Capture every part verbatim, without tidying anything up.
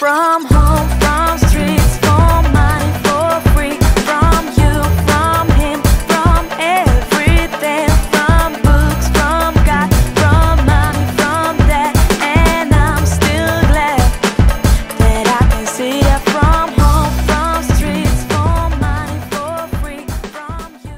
From home, from streets, for money, for free. From you, from him, from everything. From books, from God, from mommy, from dad. And I'm still glad that I can see that from home, from streets, for money, for free. From you.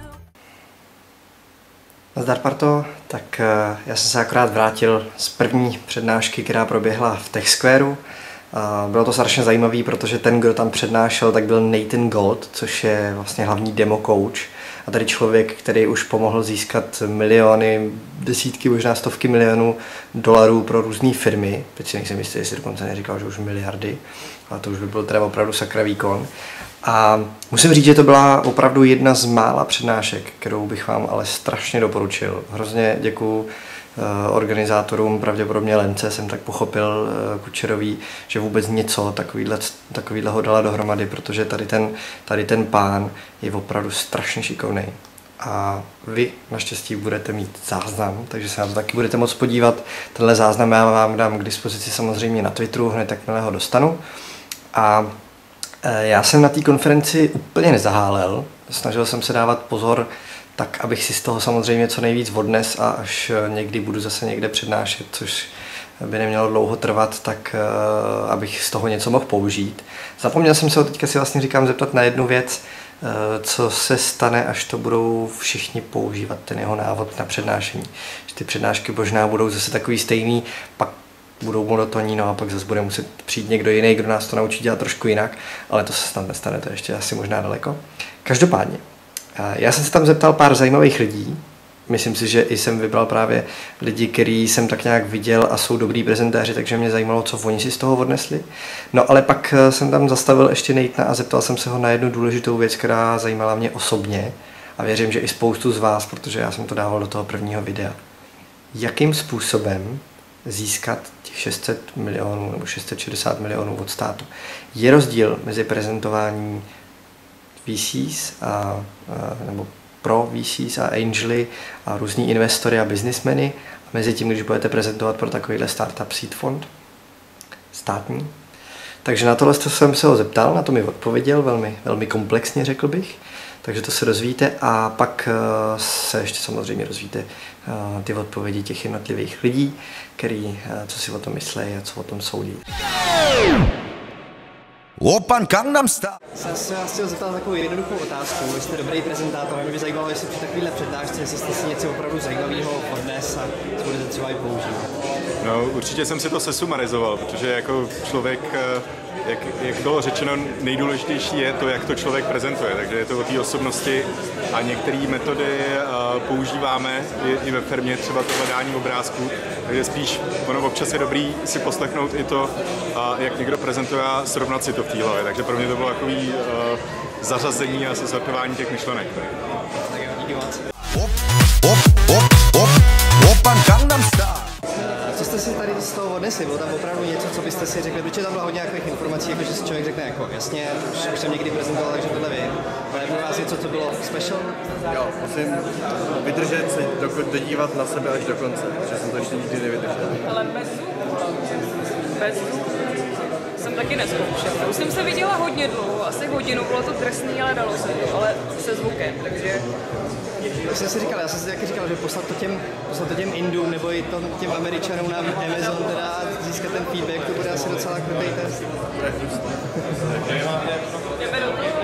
Nazdar parto, tak já jsem se akorát vrátil z první přednášky, která proběhla v Tech Squareu. Bylo to strašně zajímavé, protože ten, kdo tam přednášel, tak byl Nathan Gold, což je vlastně hlavní demo coach. A tady člověk, který už pomohl získat miliony, desítky, možná stovky milionů dolarů pro různé firmy. Teď si nejsem jistý, jestli dokonce neříkal, že už miliardy, ale to už by byl teda opravdu sakra výkon. A musím říct, že to byla opravdu jedna z mála přednášek, kterou bych vám ale strašně doporučil. Hrozně děkuju organizátorům, pravděpodobně Lence, jsem tak pochopil, Kučerový, že vůbec něco takovýhle, takovýhle ho dala dohromady, protože tady ten, tady ten pán je opravdu strašně šikovný. A vy naštěstí budete mít záznam, takže se na to taky budete moct podívat. Tenhle záznam já vám dám k dispozici samozřejmě na Twitteru, hned jakmile ho dostanu. A já jsem na té konferenci úplně nezahálel, snažil jsem se dávat pozor tak, abych si z toho samozřejmě co nejvíc odnes a až někdy budu zase někde přednášet, což by nemělo dlouho trvat, tak uh, abych z toho něco mohl použít. Zapomněl jsem se ho teďka si vlastně říkám zeptat na jednu věc, uh, co se stane, až to budou všichni používat, ten jeho návod na přednášení. Že ty přednášky možná budou zase takový stejný, pak budou monotonní, no a pak zase bude muset přijít někdo jiný, kdo nás to naučí dělat trošku jinak, ale to se snad nestane, to je ještě asi možná daleko. Každopádně, já jsem se tam zeptal pár zajímavých lidí. Myslím si, že i jsem vybral právě lidi, který jsem tak nějak viděl a jsou dobrý prezentéři, takže mě zajímalo, co oni si z toho odnesli. No ale pak jsem tam zastavil ještě Nathana a zeptal jsem se ho na jednu důležitou věc, která zajímala mě osobně a věřím, že i spoustu z vás, protože já jsem to dával do toho prvního videa. Jakým způsobem získat těch šest set milionů nebo šest set šedesát milionů od státu? Je rozdíl mezi prezentování V Cs a, a, nebo pro V Cs a angely a různý investory a businessmeny a mezi tím, když budete prezentovat pro takovýhle startup seed fond státní. Takže na tohle jsem se ho zeptal, na to mi odpověděl velmi, velmi komplexně, řekl bych. Takže to se dozvíte a pak se ještě samozřejmě dozvíte ty odpovědi těch jednotlivých lidí, který co si o tom myslí a co o tom soudí. Open Gangnam Style. Já jsem vás chtěl zeptat takovou jednoduchou otázku. Vy jste dobrý prezentátor, mě by zajímalo, jestli při takovéhle přednášce, jestli jste si něco opravdu zajímavého odnes a co budete třeba i používat. No, určitě jsem si to sesumarizoval, protože jako člověk, jak, jak bylo řečeno, nejdůležitější je to, jak to člověk prezentuje, takže je to o té osobnosti a některé metody uh, používáme i, i ve firmě, třeba to hledání obrázků, takže spíš ono občas je dobrý si poslechnout i to, uh, jak někdo prezentuje a srovnat si to v té hlavě, takže pro mě to bylo takový uh, zařazení a sortování těch myšlenek. Tak jo, díky moc. Open Gangnam Style. Co jste si tady z toho odnesli? Bylo tam opravdu něco, co byste si řekli? Protože tam bylo hodně nějakých informací, jako že si člověk řekne jako jasně, už, už jsem někdy prezentoval, takže tohle vím. Ale pro vás něco, co bylo special? Jo, musím vydržet se, dokud dodívat na sebe až do konce, protože jsem to ještě nikdy nevydržel. Ale bez bez jsem taky nezkoušela. Už jsem se viděla hodně dlouho, asi hodinu, bylo to drsný, ale dalo se to, ale se zvukem, takže... Já jsem si říkal, já jsem si taky říkal, že poslat to těm, poslat to těm Indům nebo i to, těm Američanům na Amazon, teda získat ten feedback, to bude asi docela krutý test. Jdeme do toho.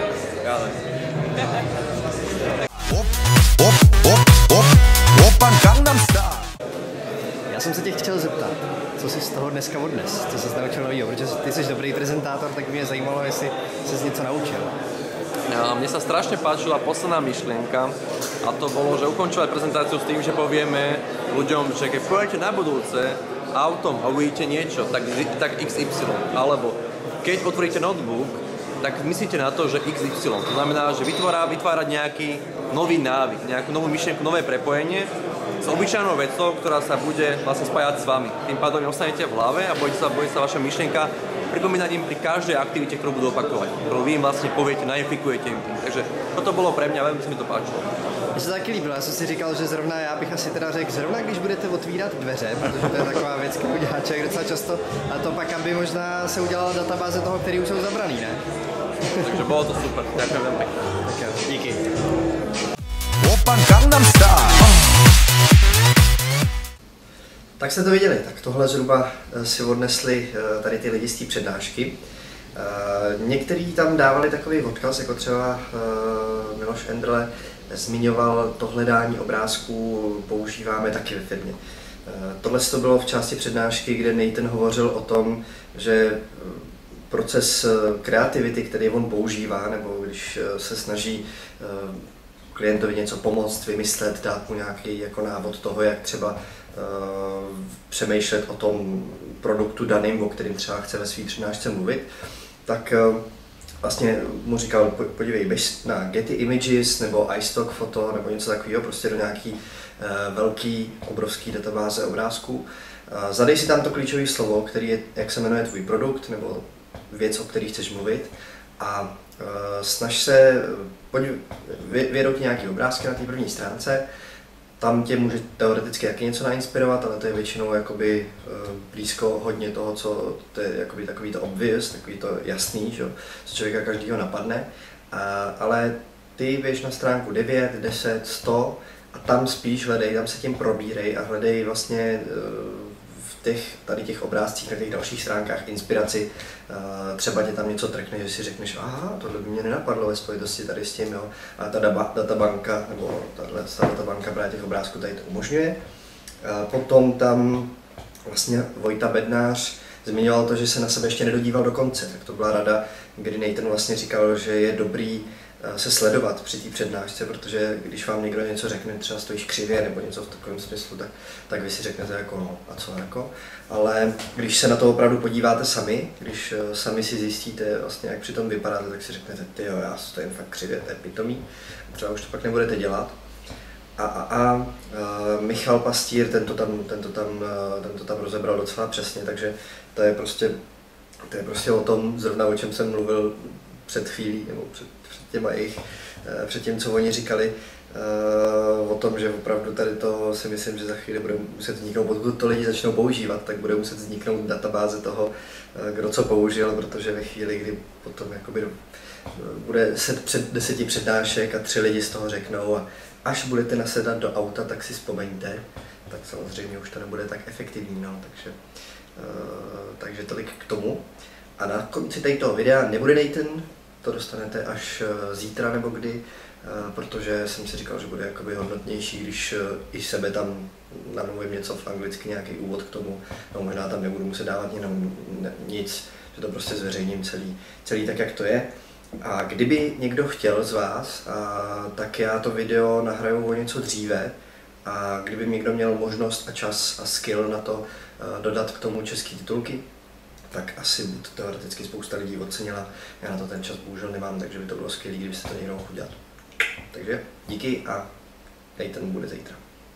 Open Gangnam Style. Já jsem se tě chtěl zeptat, co jsi z toho dneska odnes, co jsi naučil novýho, protože ty jsi dobrý prezentátor, tak mě zajímalo, jestli jsi něco naučil. Mne sa strašne páčila posledná myšlienka a to bolo, že ukončovať prezentáciu s tým, že povieme ľuďom, že keď pôjdete na budúce autom a uvidíte niečo, tak, tak iks ypsilon. Alebo keď otvoríte notebook, tak myslíte na to, že iks ypsilon. To znamená, že vytvára, vytvárať nejaký nový návyk, nejakú novú myšlienku, nové prepojenie s obyčajnou vecou, ktorá sa bude vlastne spájať s vami. Tým pádom ostanete v hlave a bude sa, bude sa vaša myšlienka pripomínať im pri každej aktivite, ktorú budú opakovať. Ktorú vy im vlastne poviete, nainfikujete im tým. Takže toto bolo pre mňa, veľmi sa mi to páčilo. Mně se taky líbilo, já jsem si říkal, že zrovna já bych asi teda řekl, zrovna když budete otvírat dveře, protože to je taková věc, kterou dělá člověk docela často, a to pak, aby možná se udělala databáze toho, který už jsou zabraný, ne? Takže bylo to super, ďakujem veľmi pekne. Tak jo, díky. Oppan Gangnam Style. Tak jste to viděli, tak tohle zhruba si odnesli tady ty lidi z té přednášky. Někteří tam dávali takový odkaz, jako třeba Miloš Endrle zmiňoval, to hledání obrázků používáme taky ve firmě. Tohle to bylo v části přednášky, kde Nathan hovořil o tom, že proces kreativity, který on používá, nebo když se snaží klientovi něco pomoct, vymyslet, dát mu nějaký jako návod toho, jak třeba uh, přemýšlet o tom produktu daným, o kterém třeba chce ve své přednášce mluvit, tak uh, vlastně mu říkal, podívej, běž na Getty Images nebo iStock foto nebo něco takového, prostě do nějaký uh, velký, obrovský databáze obrázků. Uh, zadej si tam to klíčové slovo, který je, jak se jmenuje tvůj produkt nebo věc, o který chceš mluvit, a uh, snaž se vědou nějaký obrázky na té první stránce. Tam tě může teoreticky taky něco nainspirovat, ale to je většinou jakoby uh, blízko hodně toho, co to je jakoby takový to obvious, takový to jasný, že? Co člověka každýho napadne. Uh, ale ty běž na stránku devět, deset, sto a tam spíš hledej, tam se tím probírej a hledej vlastně uh, v těch, tady těch obrázcích na těch dalších stránkách inspiraci. Uh, třeba tě tam něco trkne, že si řekneš, aha, tohle by mě nenapadlo ve spojitosti tady s tím, jo. A ta daba, databanka, nebo tahle ta databanka právě těch obrázků tady to umožňuje. Uh, potom tam vlastně Vojta Bednář zmiňoval to, že se na sebe ještě nedodíval do konce. Tak to byla rada, kdy Nathan vlastně říkal, že je dobrý se sledovat při té přednášce, protože když vám někdo něco řekne, třeba stojíš křivě nebo něco v takovém smyslu, tak, tak vy si řeknete jako no a co jako. Ale když se na to opravdu podíváte sami, když sami si zjistíte vlastně, jak při tom vypadáte, tak si řeknete, ty jo, já stojím fakt křivě, to je pitomý. Třeba už to pak nebudete dělat. A, a, a uh, Michal Pastýr, ten to tam, ten to tam, uh, ten to tam rozebral docela přesně, takže to je prostě, to je prostě o tom, zrovna o čem jsem mluvil před chvílí, nebo před, před těma jejich, před tím, co oni říkali, o tom, že opravdu tady to si myslím, že za chvíli bude muset vzniknout, pokud to lidi začnou používat, tak bude muset vzniknout databáze toho, kdo co použil, protože ve chvíli, kdy potom jakoby bude set před deseti přednášek a tři lidi z toho řeknou a až budete nasedat do auta, tak si vzpomeňte, tak samozřejmě už to nebude tak efektivní, no, takže, takže tolik k tomu. A na konci tady toho videa nebude Nathan, to dostanete až zítra nebo kdy, protože jsem si říkal, že bude jakoby hodnotnější, když i sebe tam namluvím něco v anglicky, nějaký úvod k tomu, no možná tam nebudu muset dávat jenom nic, že to prostě zveřejním celý, celý tak, jak to je. A kdyby někdo chtěl z vás, a, tak já to video nahraju o něco dříve, a kdyby někdo měl možnost a čas a skill na to a, dodat k tomu české titulky, tak asi by to teoreticky spousta lidí ocenila. Já na to ten čas bohužel nemám, takže by to bylo skvělé, kdybyste to někdo mohl udělat. Takže díky a Nathan bude zítra.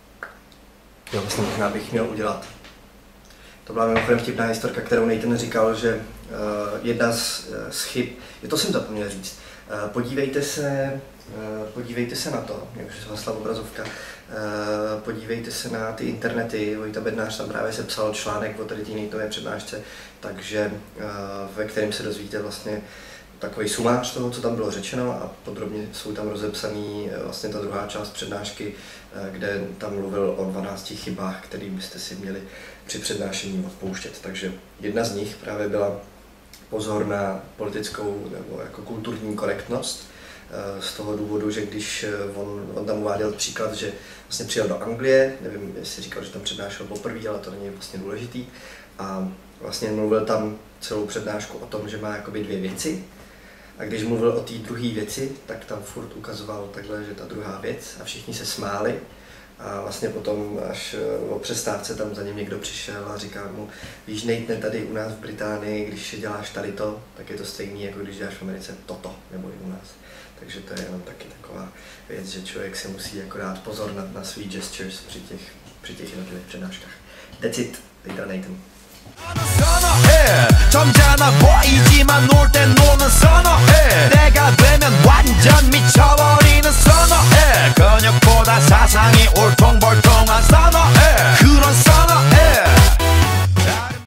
Jo, vlastně možná bych měl udělat. To byla mimochodem vtipná historka, kterou Nathan říkal, že uh, jedna z, z chyb, je to jsem zapomněl říct, uh, podívejte se, uh, podívejte se na to, jak už se hasla obrazovka, uh, podívejte se na ty internety, Vojta Bednář tam právě sepsal článek o tady té Nathanové přednášce, takže uh, ve kterém se dozvíte vlastně takový sumář toho, co tam bylo řečeno a podrobně jsou tam rozepsaný vlastně ta druhá část přednášky, kde tam mluvil o dvanácti chybách, které byste si měli při přednášení odpouštět. Takže jedna z nich právě byla pozor na politickou nebo jako kulturní korektnost, z toho důvodu, že když on, on tam uváděl příklad, že vlastně přijel do Anglie, nevím, jestli říkal, že tam přednášel poprvé, ale to není vlastně důležitý, a vlastně mluvil tam celou přednášku o tom, že má jakoby dvě věci. A když mluvil o té druhé věci, tak tam furt ukazoval takhle, že ta druhá věc a všichni se smáli. A vlastně potom až o přestávce tam za ním někdo přišel a říkal mu, víš, Nathan, tady u nás v Británii, když děláš tady to, tak je to stejný, jako když děláš v Americe toto, nebo i u nás. Takže to je jenom taky taková věc, že člověk si musí jako dát pozor na, na svý gestures při těch, při těch jednotlivých přednáškách. That's it, zítra Nathan. 선어해 점잖아 보이지만 놀 땐 노는 선어해 내가 되면 완전 미쳐버리는 선어해 근육보다 사상이 울퉁불퉁한 선어해 그런